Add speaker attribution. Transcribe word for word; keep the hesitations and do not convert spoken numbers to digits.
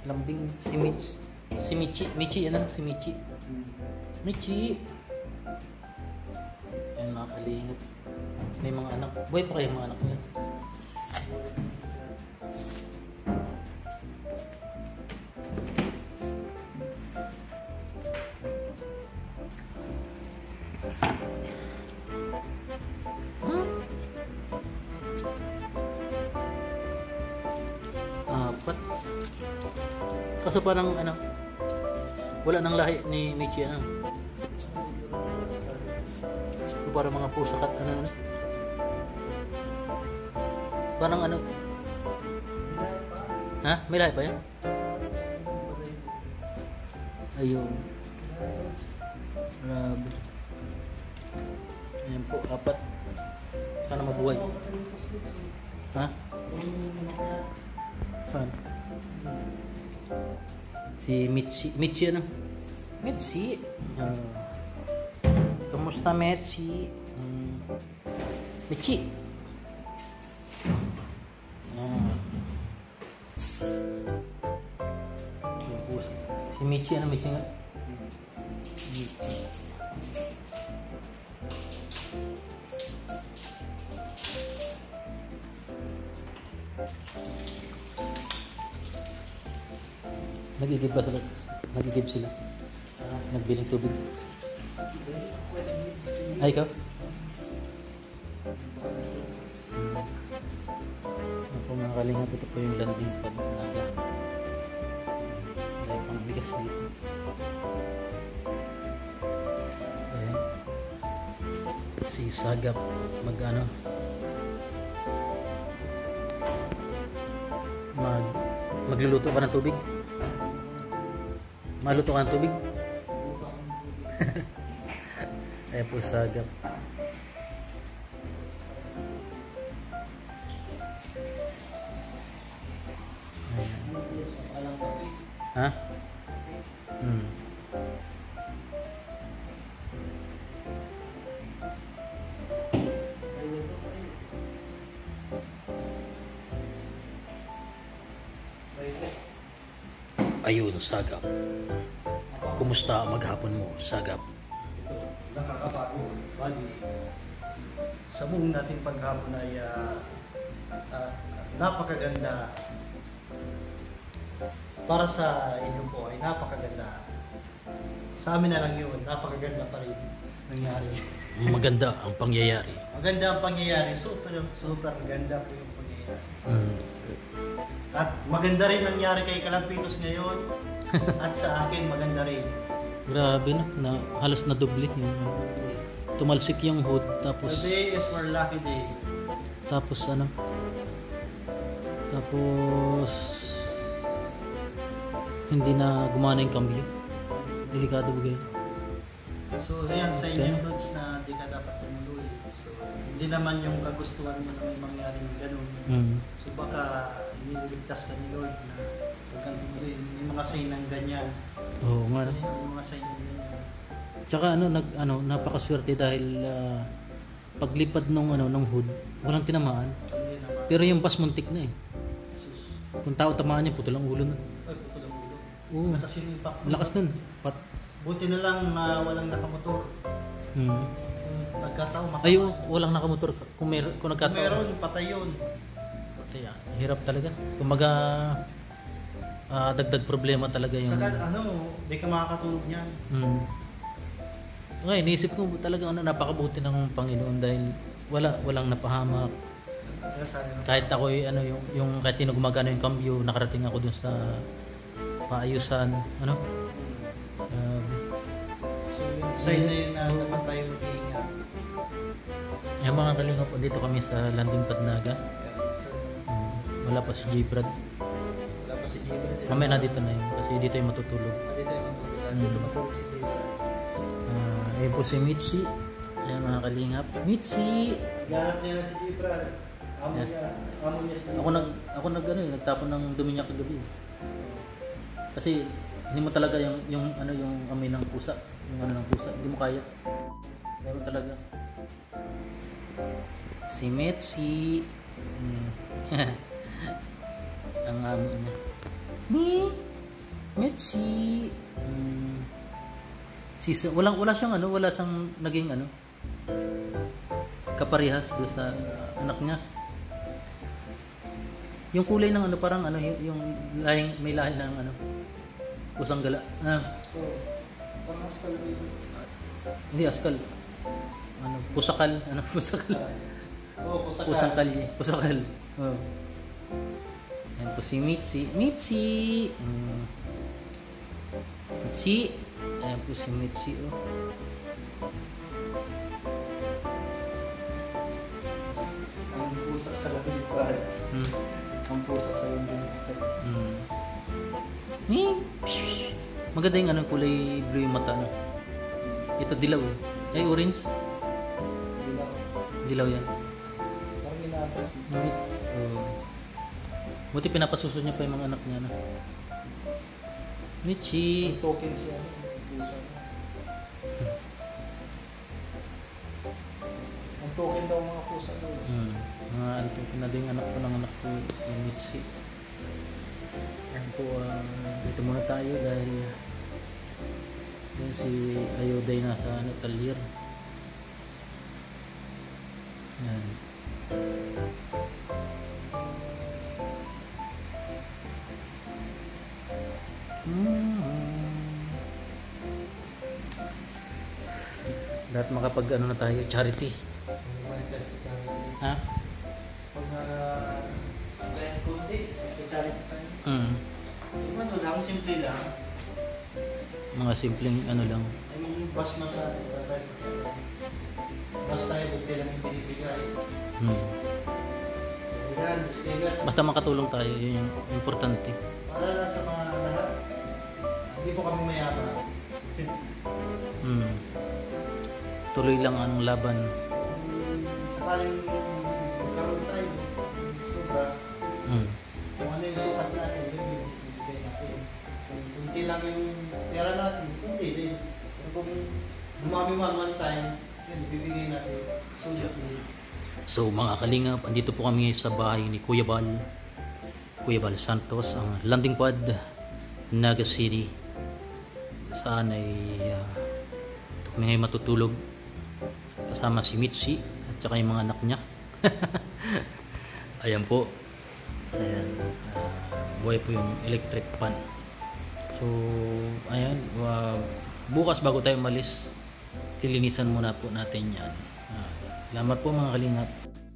Speaker 1: Lambing si Mitch. Si Michi. Michi, yan ang si Michi. Michi. Ayan mga kalingap. May mga anak. Buhay pa kayo mga anak niya. Apat. Kaso parang ano, wala nang lahi ni Michi ano. Parang mga pusa kat ano, ano. Parang ano. Ha? May lahi pa yan? Ayun. Grabe. Ayan po, apat. Sana mabuhay. Ha? Saan? Si Mitzi. Mitzi ano? Mitzi. Uh, Kamusta Mitzi? Um, Mitzi. Uh, si Mitzi ano? Mitzi nga? Mitzi. Nagigib ba sila? Nagigib sila? Nagbiling tubig? Ay, ikaw? Ako mga kalingap, ito po yung landing pad naga. Dahil pang bigas dito. Ayan. Si Sagap mag ano mag magluluto pa ng tubig. Maluto ka ng tubig? Ayan po Sagap. Ayan. Ha? Hmm. Ayun, Sagap. Kumusta maghapon mo, Sagap?
Speaker 2: Ito, nakakapagod. Bali, sa buong nating paghapon ay uh, uh, napakaganda. Para sa inyo po ay napakaganda. Sa amin na lang yun, napakaganda pa rin nangyari.
Speaker 1: Maganda ang pangyayari.
Speaker 2: Maganda ang pangyayari. Super, super ganda po yung pangyayari.
Speaker 1: Mm.
Speaker 2: At maganda rin nangyari kay Kalampitos ngayon. At sa akin, maganda rin.
Speaker 1: Grabe na, na halos na doble yung tumalsik yung hood tapos
Speaker 2: Today is our lucky day.
Speaker 1: tapos ano tapos hindi na gumana yung cambio. Delikado ba kayo?
Speaker 2: So ayan, sa inyo yung goods na di ka dapat tumuloy. So hindi naman yung kagustuhan mo na may mangyaring ganun.
Speaker 1: Mm.
Speaker 2: So baka iniligtas ka ni Lord na huwag kang tumuloy. May mga sign ng ganyan.
Speaker 1: Oo nga no?
Speaker 2: May mga sign ng ganyan.
Speaker 1: Tsaka ano nag ano napakaswerte dahil uh, paglipad nung ano ng hood walang tinamaan.
Speaker 2: Hindi naman.
Speaker 1: Pero yung bus muntik na eh.
Speaker 2: Sus.
Speaker 1: Kung tao tamaan niya putol ang ulo na.
Speaker 2: Ay, puto lang ulo.
Speaker 1: Oo.
Speaker 2: Lakas yung impact.
Speaker 1: Lakas nun. Pat.
Speaker 2: Buti na lang na walang nakamotor.
Speaker 1: Mm.
Speaker 2: Kung nagkataon, matamaan.
Speaker 1: Ay, wala nakamotor kung meron kung
Speaker 2: Kung
Speaker 1: nagkataon.
Speaker 2: meron, patay yun.
Speaker 1: Kaya hirap talaga. Kumaga ah, dagdag problema talaga yung
Speaker 2: Saka ano, di ka makakatulog niyan.
Speaker 1: mm. Ngayon, iniisip ko talaga ano, napakabuti ng Panginoon dahil wala walang napahamak.
Speaker 2: Kaya sabi mo,
Speaker 1: Kahit ako ano yung yung kahit tino gumagana yung cambio, nakarating ako dun sa paayusan, ano? Um,
Speaker 2: so yung sign na yun na dapat tayo mag-iingat.
Speaker 1: yung mga kalingap, dito kami sa landing pad Naga.
Speaker 2: So,
Speaker 1: Mm, wala pa si J. Brad.
Speaker 2: wala pa si Gabriel.
Speaker 1: Mamaya na dito na yun kasi dito yung matutulog.
Speaker 2: Dito yung matulog.
Speaker 1: Mm.
Speaker 2: Dito matulog si Gabriel.
Speaker 1: Ah, ayun po si Mitzi. Ayan mga kalingap. Mitzi!
Speaker 2: Ganap niya na si Gabriel. Amo
Speaker 1: Yan.
Speaker 2: niya. Amo niya si
Speaker 1: Ako nag ako nag ano, eh, nagtapon ng dumi niya kagabi. Kasi hindi mo talaga yung yung ano yung amoy ng pusa, yung ano ng pusa, hindi mo kaya. Meron talaga. Si Mitzi. Hmm. Ang amo niya. Mi. Mitzi. Hmm. Season, walang wala siyang ano, wala siyang naging ano kaparehas do sa uh, anak niya. Yung kulay ng ano parang ano y- yung lahing may lahi ng ano pusang gala. Ah,
Speaker 2: So, parang askal rin.
Speaker 1: hindi askal. Ano pusakal, ano pusakal.
Speaker 2: Oo, pusaka.
Speaker 1: Pusang kalye, pusakal. Oh. Yan po si Mitzi. Mitzi. Hmm. Mitzi. Ayan po si Mitzi, oh.
Speaker 2: Ang pusa sa labing pad.
Speaker 1: Hmm.
Speaker 2: Ang pusa sa labing pad.
Speaker 1: Hmm. Ni. Maganda yung ano, kulay blue yung mata, no? Ito dilaw, eh. Ay, orange.
Speaker 2: Bilang,
Speaker 1: Dilaw yan.
Speaker 2: parang ginagawa si
Speaker 1: Mitzi. Oh. Buti pinapasuso niya pa yung mga anak niya, no? Mitzi.
Speaker 2: Ang token siya. Ang pusa. Ang token daw mga pusa daw.
Speaker 1: Hmm. Mga ano po, pinading anak ko ng anak ko, si Mitzi. Yan po, ah, dito muna tayo dahil yan si Ayoday nasa ano, talyer. Yan. Hmm. Dapat makapag ano na tayo, charity. Ha?
Speaker 2: Pag kaya kundi, speciality tayo.
Speaker 1: Mm.
Speaker 2: Yung ano lang, simple lang.
Speaker 1: Mga simpleng ano lang.
Speaker 2: Ay mga bus man sa atin, tatay. Bus tayo, buti lang yung binibigay.
Speaker 1: Hmm.
Speaker 2: Yan, disclaimer.
Speaker 1: Basta makatulong tayo, yun yung importante.
Speaker 2: Para lang sa mga lahat, hindi po kami mayaman.
Speaker 1: Hmm. Tuloy lang ang laban.
Speaker 2: Kung sakaling magkaroon tayo, sobra,
Speaker 1: Hmm.
Speaker 2: kung ano yung sukat natin, yun yung ibigay natin. Kung kunti lang yung pera natin, kunti din. Pero kung dumami man one time, yun, ibibigay natin. Sulit din.
Speaker 1: So mga kalingap, andito po kami sa bahay ni Kuya Bal. Kuya Bal Santos, ang landing pad, Naga City. Saan ay uh, kami ngayon matutulog. Kasama si Mitzi at saka yung mga anak niya. Ayan po. Ayan. Uh, buhay po yung electric fan. So, ayan. Uh, bukas bago tayo malis, lilinisan muna po natin yan. Uh, salamat po mga kalingap.